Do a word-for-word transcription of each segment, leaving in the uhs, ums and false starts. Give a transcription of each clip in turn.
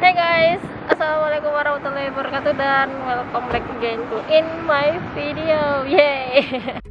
Hey guys, assalamualaikum warahmatullahi wabarakatuh dan welcome back again to in my video. Yay!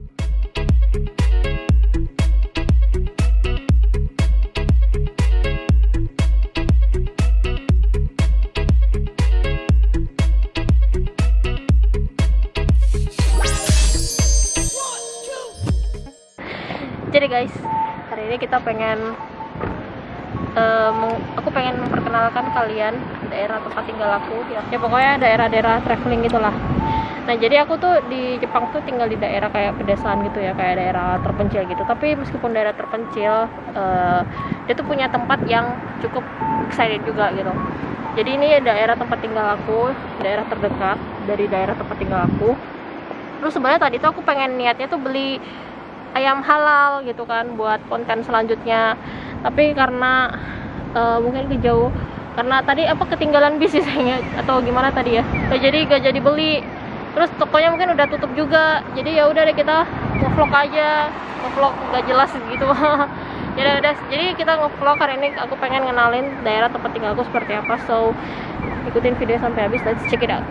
Jadi guys, hari ini kita pengen Um, aku pengen memperkenalkan kalian daerah tempat tinggal aku ya, ya pokoknya daerah-daerah traveling gitulah. Nah jadi aku tuh di Jepang tuh tinggal di daerah kayak pedesaan gitu ya, kayak daerah terpencil gitu. Tapi meskipun daerah terpencil, uh, dia tuh punya tempat yang cukup excited juga gitu. Jadi ini daerah tempat tinggal aku, daerah terdekat dari daerah tempat tinggal aku. Terus sebenarnya tadi tuh aku pengen niatnya tuh beli ayam halal gitu kan buat konten selanjutnya, tapi karena uh, mungkin kejauh karena tadi apa ketinggalan bis saya atau gimana tadi ya, jadi gak jadi beli. Terus tokonya mungkin udah tutup juga, jadi ya udah deh kita ngevlog aja, ngevlog gak jelas gitu. Jadi udah, jadi kita ngevlog hari ini. Aku pengen ngenalin daerah tempat tinggalku seperti apa, so ikutin video sampai habis. Let's check it out.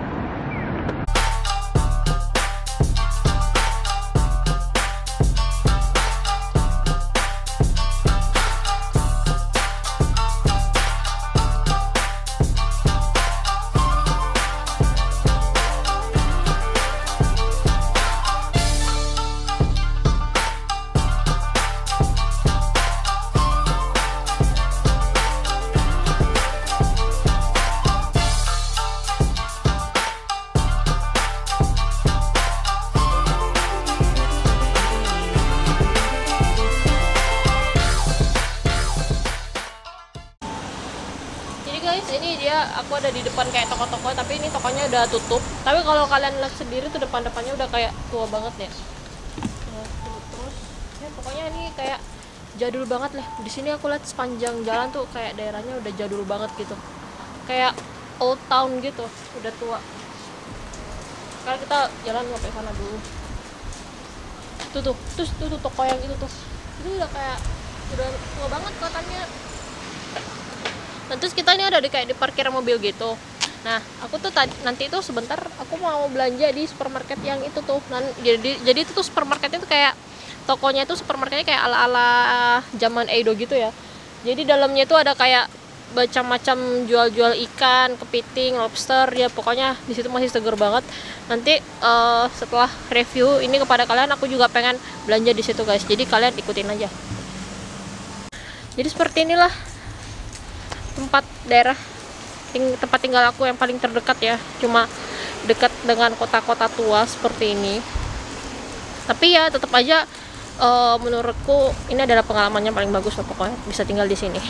Guys, ini dia, aku ada di depan kayak toko-toko, tapi ini tokonya udah tutup. Tapi kalau kalian lihat sendiri tuh depan-depannya udah kayak tua banget ya. Nah, terus ya pokoknya ini kayak jadul banget lah. Di sini aku lihat sepanjang jalan tuh kayak daerahnya udah jadul banget gitu. Kayak old town gitu, udah tua. Sekarang kita jalan sampai sana dulu. Tuh tuh, terus tuh, tuh toko yang itu tuh. Itu udah kayak udah tua banget kelihatannya. Nah, terus kita ini ada di kayak di parkir mobil gitu. Nah, aku tuh tadi nanti itu sebentar aku mau belanja di supermarket yang itu tuh. Nah, jadi jadi itu tuh supermarketnya tuh kayak tokonya itu supermarketnya kayak ala-ala zaman Edo gitu ya. Jadi dalamnya tuh ada kayak macam-macam jual-jual ikan, kepiting, lobster ya, pokoknya di situ masih seger banget. Nanti uh, setelah review ini kepada kalian, aku juga pengen belanja di situ guys. Jadi kalian ikutin aja. Jadi seperti inilah tempat daerah ting tempat tinggal aku yang paling terdekat ya, cuma dekat dengan kota-kota tua seperti ini. Tapi ya tetap aja uh, menurutku ini adalah pengalamannya paling bagus lah, pokoknya bisa tinggal di sini.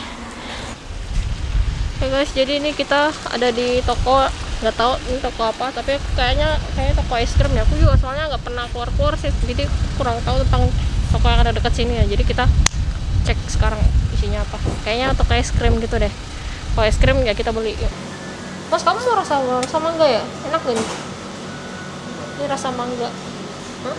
Oke guys, jadi ini kita ada di toko, nggak tahu ini toko apa, tapi kayaknya kayak toko es krim ya. Aku juga soalnya nggak pernah keluar-keluar sih, jadi kurang tahu tentang toko yang ada dekat sini ya. Jadi kita cek sekarang isinya apa. Kayaknya toko es krim gitu deh. Kalau es krim ya kita beli. Yuk. Mas, kamu mau rasa rasa mangga ya? Enak gak nih? Ini rasa mangga. Hah?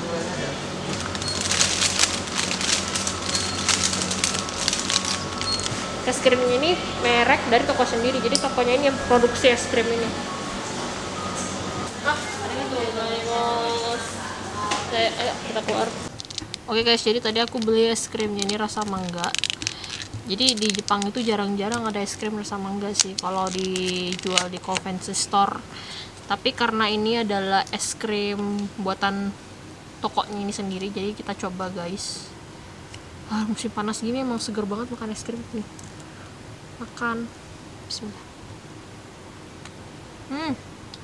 Es krimnya ini merek dari toko sendiri, jadi tokonya ini yang produksi es krim ini. Ah, ada tuh guys. Ayo kita keluar. Oke guys, jadi tadi aku beli es krimnya ini rasa mangga. Jadi di Jepang itu jarang-jarang ada es krim rasa mangga sih kalau dijual di convenience store. Tapi karena ini adalah es krim buatan tokonya ini sendiri, jadi kita coba guys. Ah, musim panas gini emang seger banget makan es krim nih. Makan. Bismillah. Hmm.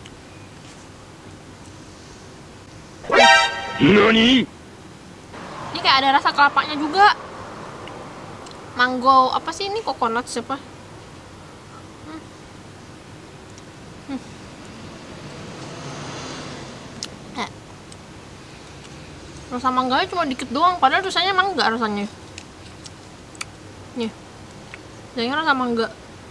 Nani? Ini kayak ada rasa kelapanya juga. Mango apa sih ini, coconut siapa? Hmm. Hmm. Eh. Rasa mangganya cuma dikit doang, padahal rasanya mangga rasanya. Nih, jadinya rasa mangga.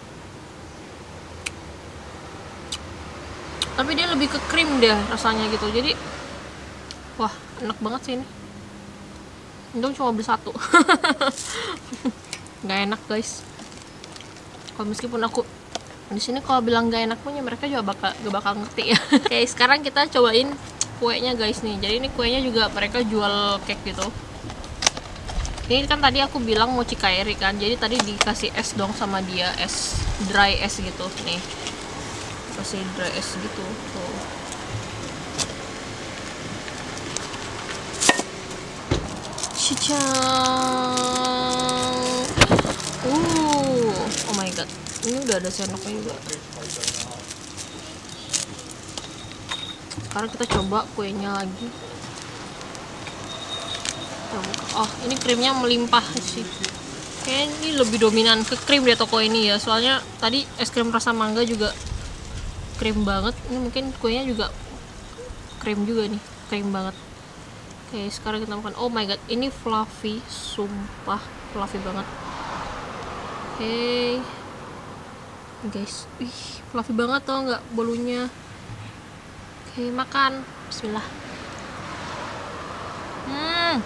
Tapi dia lebih ke krim dia rasanya gitu, jadi wah enak banget sih ini. Untung cuma beli satu. Nggak enak guys. Kalau meskipun aku Di sini kalau bilang gak enak punya mereka juga bakal gak bakal ngerti ya. Oke, sekarang kita cobain kuenya guys nih. Jadi ini kuenya juga mereka jual cake gitu. Ini kan tadi aku bilang mochi kairi kan. Jadi tadi dikasih es dong sama dia, es dry es gitu nih. Kasih dry es gitu. Tuh. Cicang. Uh, oh my god. Ini udah ada sendoknya juga. Sekarang kita coba kuenya lagi. Kita buka. Oh, ini krimnya melimpah sih. Kayaknya ini lebih dominan ke krim deh toko ini ya. Soalnya tadi es krim rasa mangga juga krim banget. Ini mungkin kuenya juga krim juga nih, krim banget. Oke, sekarang kita makan. Oh my god, ini fluffy, sumpah fluffy banget. Oke. Guys, ih fluffy banget tau nggak bolunya. Oke, makan. Bismillah. Hmm.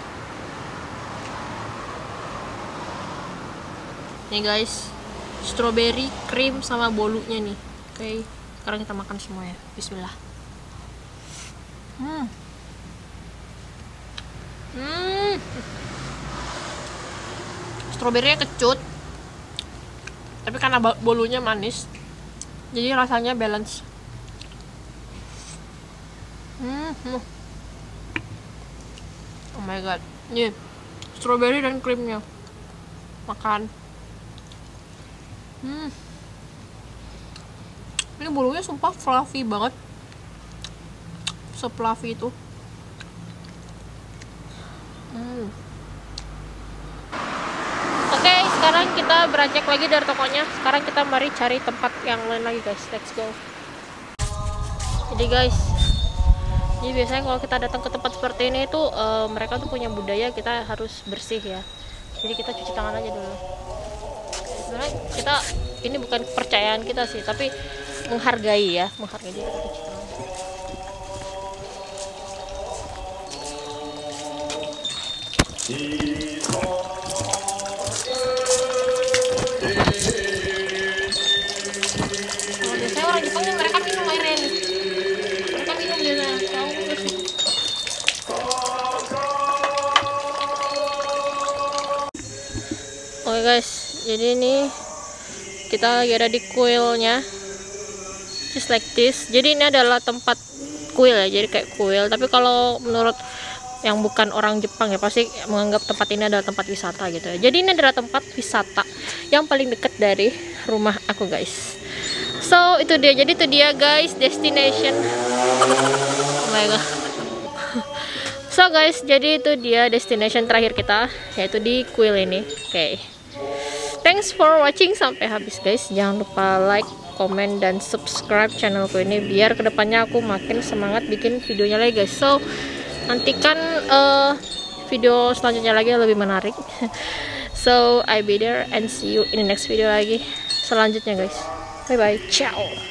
Nih guys, strawberry, krim sama bolunya nih. Oke, sekarang kita makan semuanya. Bismillah. Hmm. Hmm. Stroberinya kecut. Tapi karena bolunya manis, jadi rasanya balance. Hmm, hmm. Oh my god, nih strawberry dan krimnya, makan. Hmm, ini bolunya sumpah fluffy banget, se-fluffy itu. Hmm. Oke, sekarang kita beranjak lagi dari tokonya. Sekarang kita mari cari tempat yang lain lagi guys. Let's go. Jadi guys, jadi biasanya kalau kita datang ke tempat seperti ini itu uh, mereka tuh punya budaya kita harus bersih ya. Jadi kita cuci tangan aja dulu. Sebenarnya kita ini bukan kepercayaan kita sih, tapi menghargai ya, menghargai jadi kita cuci tangan. Biasanya orang Jepang nih mereka minum airnya nih. Mereka minum biasanya. Oke guys, jadi ini kita lagi ada di kuilnya, just like this. Jadi ini adalah tempat kuil ya, jadi kayak kuil. Tapi kalau menurut yang bukan orang Jepang ya pasti menganggap tempat ini adalah tempat wisata gitu ya. Jadi ini adalah tempat wisata yang paling dekat dari rumah aku guys. So itu dia, jadi itu dia guys destination. Oh my god. So guys, jadi itu dia destination terakhir kita, yaitu di kuil ini. Oke, okay. Thanks for watching sampai habis guys. Jangan lupa like, komen, dan subscribe channelku ini biar kedepannya aku makin semangat bikin videonya lagi guys. So nantikan uh, video selanjutnya lagi yang lebih menarik. So I be there and see you in the next video lagi selanjutnya guys. Bye bye, ciao.